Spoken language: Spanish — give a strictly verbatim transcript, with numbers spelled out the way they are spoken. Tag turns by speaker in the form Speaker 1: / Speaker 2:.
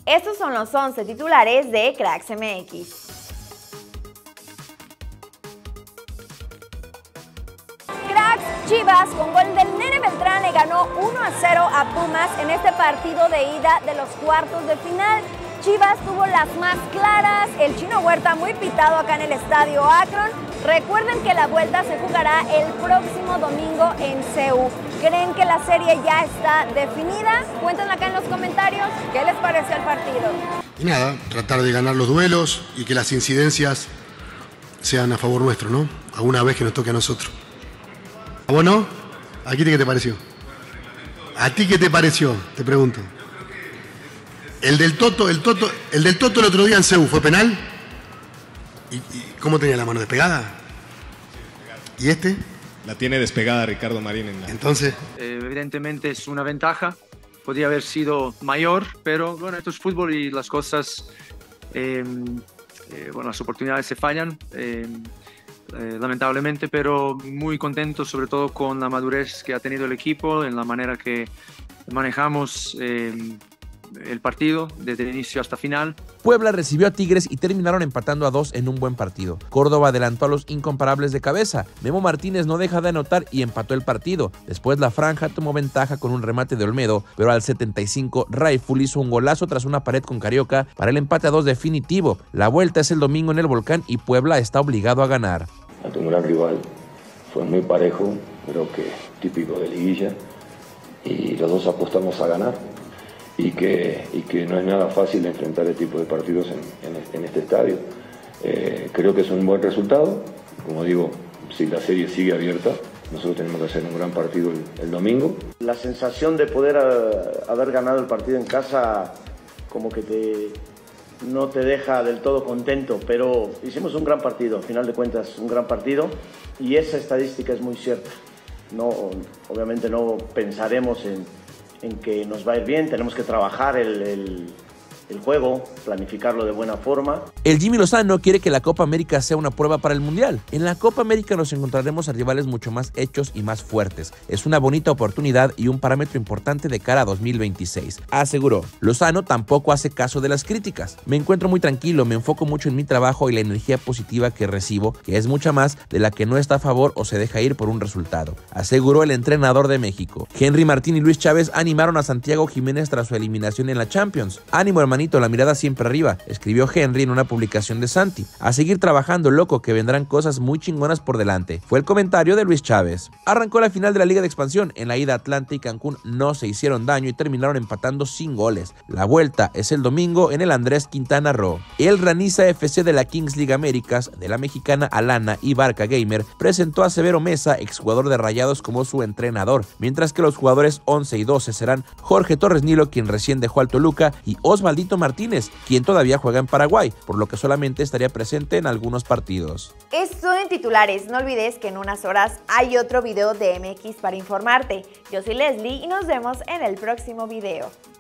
Speaker 1: Estos son los once titulares de Cracks M X. Chivas, con gol del Nene Beltrán, le ganó uno a cero a Pumas en este partido de ida de los cuartos de final. Chivas tuvo las más claras, el Chino Huerta muy pitado acá en el Estadio Akron. Recuerden que la vuelta se jugará el próximo domingo en C U. ¿Creen que la serie ya está definida? Cuéntenlo acá en los comentarios. ¿Qué les pareció el partido?
Speaker 2: Y nada, tratar de ganar los duelos y que las incidencias sean a favor nuestro, ¿no? Alguna vez que nos toque a nosotros. ¿A vos no? ¿A ti qué te pareció? ¿A ti qué te pareció? Te pregunto. El del Toto, el Toto, el del Toto el otro día en C E U, ¿fue penal? ¿Y, y cómo tenía la mano despegada? ¿Y este?
Speaker 3: La tiene despegada Ricardo Marín. En la...
Speaker 2: Entonces.
Speaker 4: Eh, evidentemente es una ventaja. Podría haber sido mayor, pero bueno, esto es fútbol y las cosas, eh, eh, bueno, las oportunidades se fallan. Eh, Eh, lamentablemente, pero muy contento sobre todo con la madurez que ha tenido el equipo, en la manera que manejamos eh, el partido desde el inicio hasta final.
Speaker 5: Puebla recibió a Tigres y terminaron empatando a dos en un buen partido. Córdoba adelantó a los incomparables de cabeza. Memo Martínez no deja de anotar y empató el partido. Después la franja tomó ventaja con un remate de Olmedo, pero al setenta y cinco Raiful hizo un golazo tras una pared con Carioca para el empate a dos definitivo. La vuelta es el domingo en el Volcán y Puebla está obligado a ganar.
Speaker 6: Ante un gran rival, fue muy parejo, creo que típico de liguilla, y los dos apostamos a ganar. Y que, y que no es nada fácil enfrentar este tipo de partidos en, en, en este estadio. Eh, creo que es un buen resultado. Como digo, si la serie sigue abierta, nosotros tenemos que hacer un gran partido el, el domingo.
Speaker 7: La sensación de poder a, haber ganado el partido en casa como que te, no te deja del todo contento, pero hicimos un gran partido, al final de cuentas un gran partido, y esa estadística es muy cierta. No, obviamente no pensaremos en en que nos va a ir bien, tenemos que trabajar el, el, el juego, planificarlo de buena forma.
Speaker 5: El Jimmy Lozano quiere que la Copa América sea una prueba para el Mundial. En la Copa América nos encontraremos a rivales mucho más hechos y más fuertes. Es una bonita oportunidad y un parámetro importante de cara a dos mil veintiséis, aseguró. Lozano tampoco hace caso de las críticas. Me encuentro muy tranquilo, me enfoco mucho en mi trabajo y la energía positiva que recibo, que es mucha más de la que no está a favor o se deja ir por un resultado, aseguró el entrenador de México. Henry Martín y Luis Chávez animaron a Santiago Jiménez tras su eliminación en la Champions. Ánimo, hermanito, la mirada siempre arriba, escribió Henry en una publicación de Santi. A seguir trabajando, loco, que vendrán cosas muy chingonas por delante, fue el comentario de Luis Chávez. Arrancó la final de la Liga de Expansión. En la ida Atlanta y Cancún no se hicieron daño y terminaron empatando sin goles. La vuelta es el domingo en el Andrés Quintana Roo. El Raniza F C de la Kings League Américas, de la mexicana Alana y Barca Gamer, presentó a Severo Mesa, exjugador de Rayados, como su entrenador, mientras que los jugadores once y doce serán Jorge Torres Nilo, quien recién dejó al Toluca, y Osvaldito Martínez, quien todavía juega en Paraguay, por lo que solamente estaría presente en algunos partidos.
Speaker 1: Esto en titulares. No olvides que en unas horas hay otro video de M X para informarte. Yo soy Leslie y nos vemos en el próximo video.